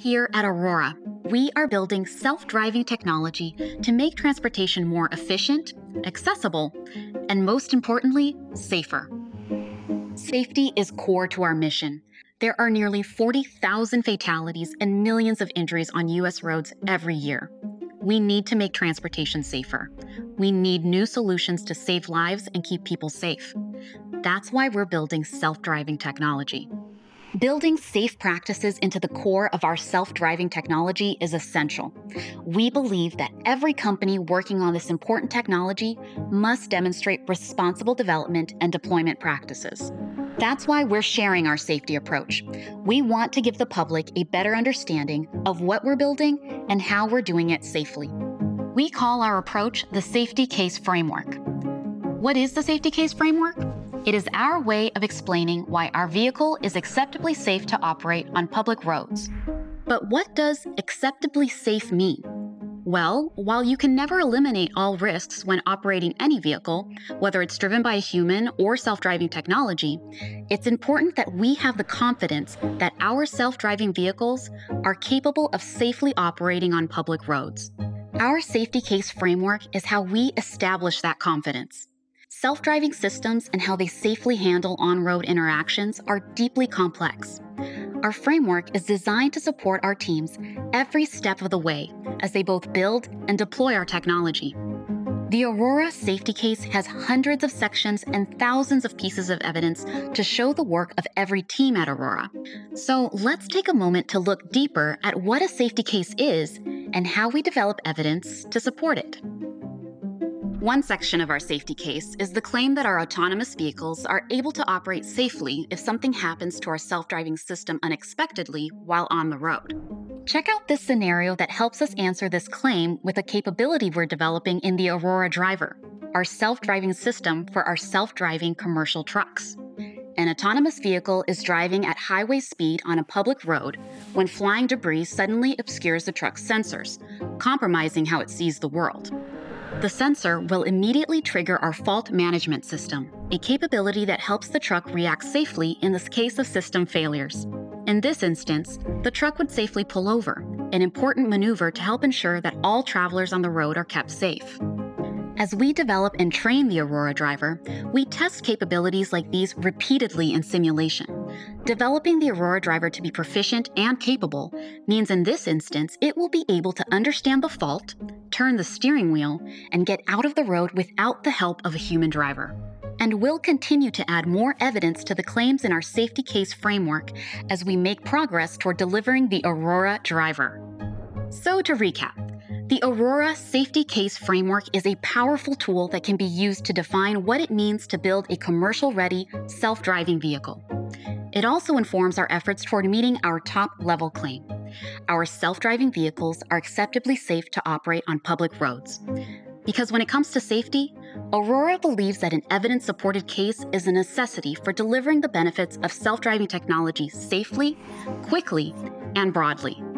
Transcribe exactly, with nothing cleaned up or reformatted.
Here at Aurora, we are building self-driving technology to make transportation more efficient, accessible, and most importantly, safer. Safety is core to our mission. There are nearly forty thousand fatalities and millions of injuries on U S roads every year. We need to make transportation safer. We need new solutions to save lives and keep people safe. That's why we're building self-driving technology. Building safe practices into the core of our self-driving technology is essential. We believe that every company working on this important technology must demonstrate responsible development and deployment practices. That's why we're sharing our safety approach. We want to give the public a better understanding of what we're building and how we're doing it safely. We call our approach the Safety Case Framework. What is the Safety Case Framework? It is our way of explaining why our vehicle is acceptably safe to operate on public roads. But what does acceptably safe mean? Well, while you can never eliminate all risks when operating any vehicle, whether it's driven by a human or self-driving technology, it's important that we have the confidence that our self-driving vehicles are capable of safely operating on public roads. Our Safety Case Framework is how we establish that confidence. Self-driving systems and how they safely handle on-road interactions are deeply complex. Our framework is designed to support our teams every step of the way as they both build and deploy our technology. The Aurora Safety Case has hundreds of sections and thousands of pieces of evidence to show the work of every team at Aurora. So let's take a moment to look deeper at what a safety case is and how we develop evidence to support it. One section of our safety case is the claim that our autonomous vehicles are able to operate safely if something happens to our self-driving system unexpectedly while on the road. Check out this scenario that helps us answer this claim with a capability we're developing in the Aurora Driver, our self-driving system for our self-driving commercial trucks. An autonomous vehicle is driving at highway speed on a public road when flying debris suddenly obscures the truck's sensors, compromising how it sees the world. The sensor will immediately trigger our fault management system, a capability that helps the truck react safely in the case of system failures. In this instance, the truck would safely pull over, an important maneuver to help ensure that all travelers on the road are kept safe. As we develop and train the Aurora Driver, we test capabilities like these repeatedly in simulation. Developing the Aurora Driver to be proficient and capable means in this instance it will be able to understand the fault, turn the steering wheel, and get out of the road without the help of a human driver. And we'll continue to add more evidence to the claims in our safety case framework as we make progress toward delivering the Aurora Driver. So to recap, the Aurora Safety Case Framework is a powerful tool that can be used to define what it means to build a commercial-ready, self-driving vehicle. It also informs our efforts toward meeting our top-level claim. Our self-driving vehicles are acceptably safe to operate on public roads. Because when it comes to safety, Aurora believes that an evidence-supported case is a necessity for delivering the benefits of self-driving technology safely, quickly, and broadly.